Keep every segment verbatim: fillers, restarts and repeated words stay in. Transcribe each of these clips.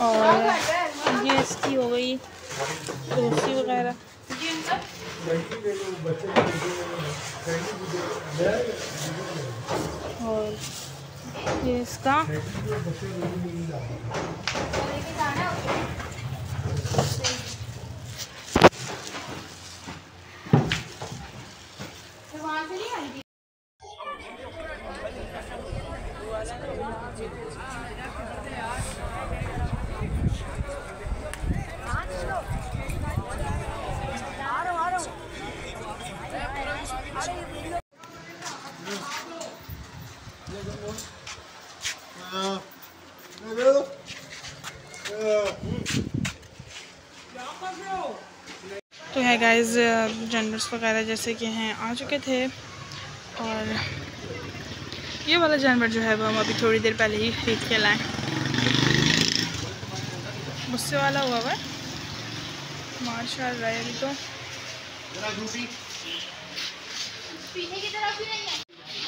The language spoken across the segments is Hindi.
और ये इसकी हो गई रोटी वगैरह। और ये इसका तो है गाइस, जानवर्स वगैरह जैसे कि हैं आ चुके थे। और ये वाला जानवर जो है वो हम अभी थोड़ी देर पहले ही खरीद के लाए। गुस्से वाला हुआ हुआ है माशाल्लाह। अभी तो पीछे की तरफ भी नहीं है।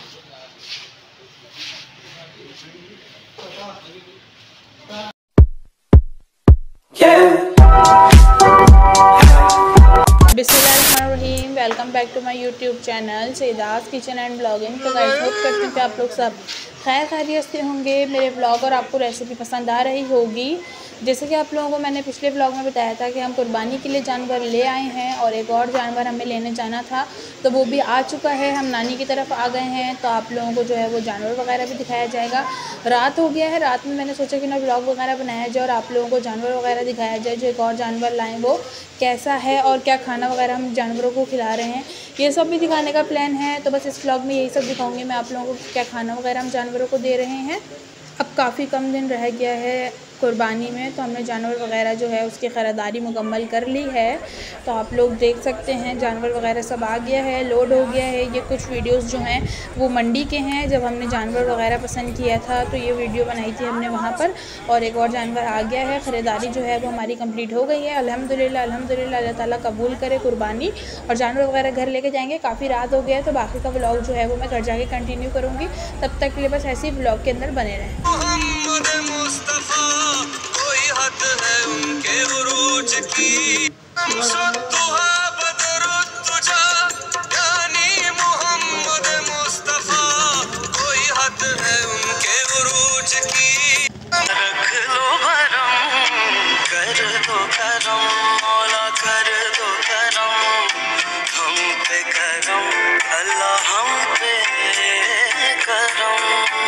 बिस्मिल्लाहिर्रहमानिर्रहीम। Welcome back to my YouTube channel Saeeda's kitchen and blogging. तो गाइस होप करते हैं कि आप लोग सब खैर खैरियत से होंगे। मेरे ब्लॉग और आपको रेसिपी पसंद आ रही होगी। जैसे कि आप लोगों को मैंने पिछले ब्लॉग में बताया था कि हम कुर्बानी के लिए जानवर ले आए हैं और एक और जानवर हमें लेने जाना था, तो वो भी आ चुका है। हम नानी की तरफ आ गए हैं, तो आप लोगों को जो है वो जानवर वगैरह भी दिखाया जाएगा। रात हो गया है, रात में मैंने सोचा कि ना ब्लॉग वगैरह बनाया जाए और आप लोगों को जानवर वगैरह दिखाया जाए। जो एक और जानवर लाएँ वो कैसा है और क्या खाना वगैरह हम जानवरों को खिला रहे हैं, ये सब भी दिखाने का प्लान है। तो बस इस ब्लॉग में यही सब दिखाऊंगी मैं आप लोगों को, क्या खाना वगैरह हम जानवरों को दे रहे हैं। अब काफ़ी कम दिन रह गया है कुर्बानी में, तो हमने जानवर वगैरह जो है उसकी ख़रीदारी मुकम्मल कर ली है। तो आप लोग देख सकते हैं जानवर वगैरह सब आ गया है, लोड हो गया है। ये कुछ वीडियोस जो हैं वो मंडी के हैं, जब हमने जानवर वगैरह पसंद किया था तो ये वीडियो बनाई थी हमने वहाँ पर। और एक और जानवर आ गया है, ख़रीदारी जो है वो हमारी कंप्लीट हो गई है अल्हम्दुलिल्लाह। अल्हम्दुलिल्लाह अल्लाह ताला कबूल करे कुर्बानी। और जानवर वगैरह घर लेके जाएंगे। काफ़ी रात हो गया है, तो बाकी का व्लॉग जो है वो मैं घर जाके कंटिन्यू करूँगी। तब तक के लिए बस ऐसे ही व्लॉग के अंदर बने रहें। उनके उरूज की यानी मोहम्मद मुस्तफा, कोई हद है उनके उरूज की। रख लो भरम, कर दो करम, मौला कर दो करम, हम पे करम, अल्लाह हम पे करम।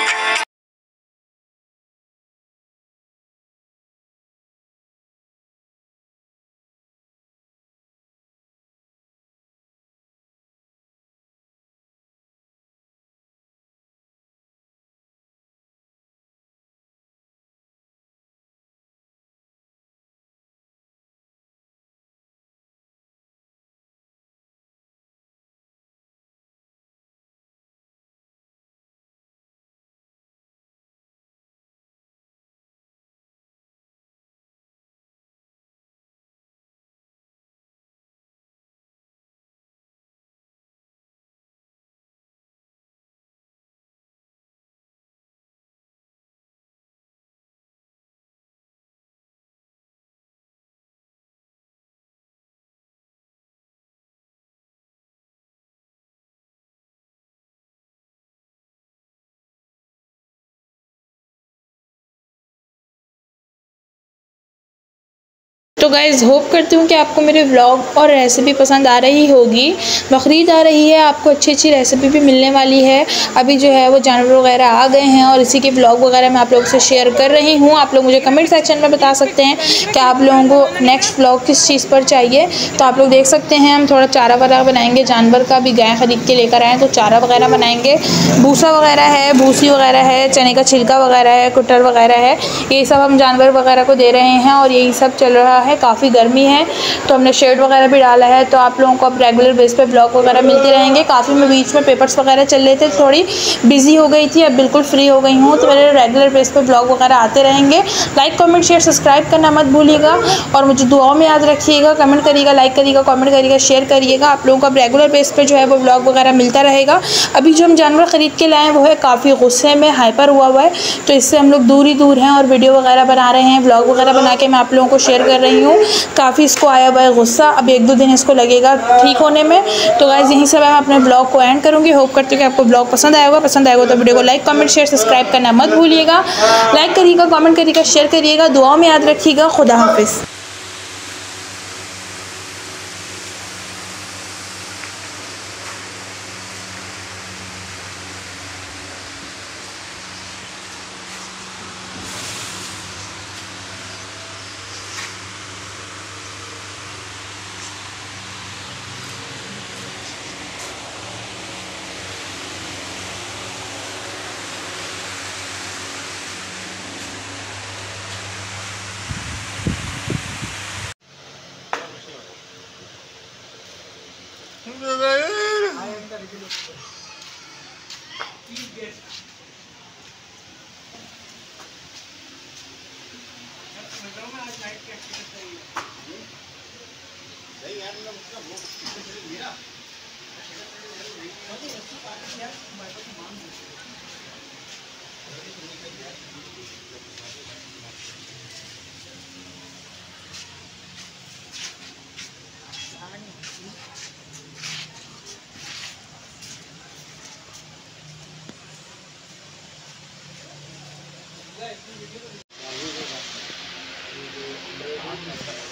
तो गाइज़ होप करती हूँ कि आपको मेरे व्लॉग और रेसिपी पसंद आ रही होगी। बकरीद आ रही है, आपको अच्छी अच्छी रेसिपी भी मिलने वाली है। अभी जो है वो जानवर वगैरह आ गए हैं और इसी के व्लॉग वगैरह मैं आप लोगों से शेयर कर रही हूँ। आप लोग मुझे कमेंट सेक्शन में बता सकते हैं कि आप लोगों को नेक्स्ट व्लॉग किस चीज़ पर चाहिए। तो आप लोग देख सकते हैं हम थोड़ा चारा वगैरह बनाएंगे जानवर का। भी गाय ख़रीद के लेकर आए तो चारा वगैरह बनाएंगे। भूसा वगैरह है, भूसी वगैरह है, चने का छिलका वगैरह है, कुटर वगैरह है, ये सब हम जानवर वगैरह को दे रहे हैं और यही सब चल रहा है। है, काफ़ी गर्मी है तो हमने शेड वगैरह भी डाला है। तो आप लोगों को अब रेगुलर बेस पे ब्लॉग वगैरह मिलते रहेंगे। काफ़ी मैं बीच में पेपर्स वगैरह चल रहे थे, थोड़ी बिजी हो गई थी, अब बिल्कुल फ्री हो गई हूँ, तो मेरे रेगुलर बेस पे ब्लॉग वगैरह आते रहेंगे। लाइक कमेंट शेयर सब्सक्राइब करना मत भूलिएगा और मुझे दुआओं में याद रखिएगा। कमेंट करिएगा, लाइक करिएगा, कमेंट करिएगा, शेयर करिएगा। आप लोगों को अब रेगुलर बेस पे जो है वो ब्लॉग वगैरह मिलता रहेगा। अभी जो हम जानवर ख़रीद के लाए हैं वो है काफ़ी गुस्से में, हाइपर हुआ हुआ है, तो इससे हम लोग दूर ही दूर हैं और वीडियो वगैरह बना रहे हैं, ब्लॉग वगैरह बना के मैं आप लोगों को शेयर कर रही हूँ। काफ़ी इसको आया हुआ है गुस्सा, अब एक दो दिन इसको लगेगा ठीक होने में। तो गाइस यहीं से मैं अपने ब्लॉग को एंड करूँगी। होप करती हूँ कि आपको ब्लॉग पसंद आएगा। पसंद आएगा तो वीडियो को लाइक कमेंट शेयर सब्सक्राइब करना मत भूलिएगा। लाइक करिएगा, कमेंट करिएगा, शेयर करिएगा, दुआओं में याद रखिएगा। खुदा हाफिज़। वीडियो